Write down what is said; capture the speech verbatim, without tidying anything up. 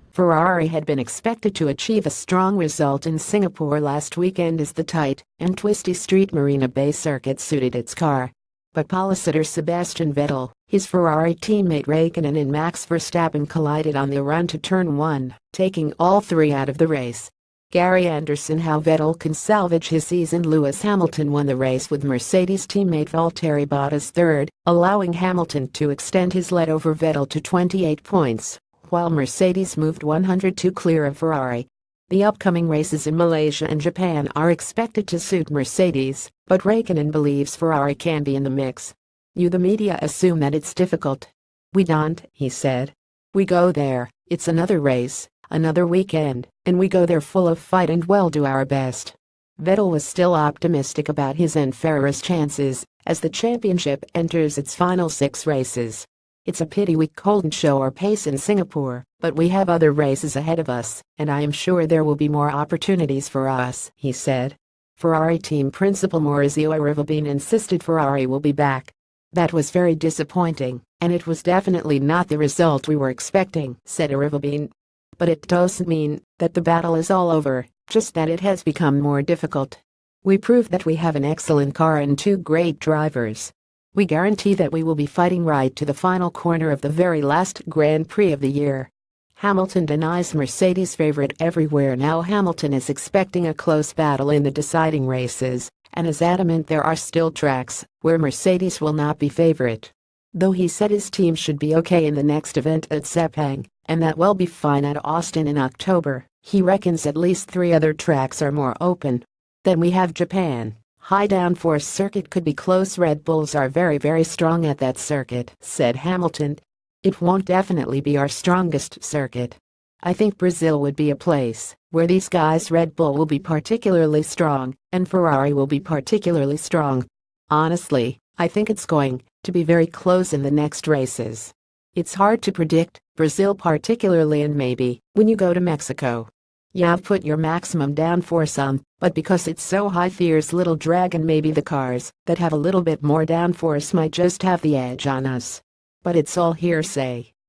Ferrari had been expected to achieve a strong result in Singapore last weekend as the tight and twisty street Marina Bay circuit suited its car. But Policytter Sebastian Vettel, his Ferrari teammate Raikkonen and Max Verstappen collided on the run to turn one, taking all three out of the race. Gary Anderson: how Vettel can salvage his season. Lewis Hamilton won the race with Mercedes teammate Valtteri Bottas third, allowing Hamilton to extend his lead over Vettel to twenty-eight points, while Mercedes moved one hundred two clear of Ferrari. The upcoming races in Malaysia and Japan are expected to suit Mercedes, but Raikkonen believes Ferrari can be in the mix. "You, the media, assume that it's difficult. We don't," he said. "We go there, it's another race, another weekend, and we go there full of fight and we'll do our best." Vettel was still optimistic about his and Ferrari's chances as the championship enters its final six races. "It's a pity we couldn't show our pace in Singapore, but we have other races ahead of us, and I am sure there will be more opportunities for us," he said. Ferrari team principal Maurizio Arrivabene insisted Ferrari will be back. "That was very disappointing, and it was definitely not the result we were expecting," said Arrivabene. "But it doesn't mean that the battle is all over, just that it has become more difficult. We proved that we have an excellent car and two great drivers. We guarantee that we will be fighting right to the final corner of the very last Grand Prix of the year." Hamilton denies Mercedes favorite everywhere. Now Hamilton is expecting a close battle in the deciding races and is adamant there are still tracks where Mercedes will not be favorite. Though he said his team should be okay in the next event at Sepang, and that will be fine at Austin in October, he reckons at least three other tracks are more open. "Then we have Japan. High downforce circuit could be close. Red Bulls are very very strong at that circuit," said Hamilton. "It won't definitely be our strongest circuit. I think Brazil would be a place where these guys Red Bull will be particularly strong and Ferrari will be particularly strong. Honestly, I think it's going to be very close in the next races. It's hard to predict, Brazil particularly, and maybe when you go to Mexico. Yeah, put your maximum downforce on, but because it's so high there's little drag and maybe the cars that have a little bit more downforce might just have the edge on us. But it's all hearsay."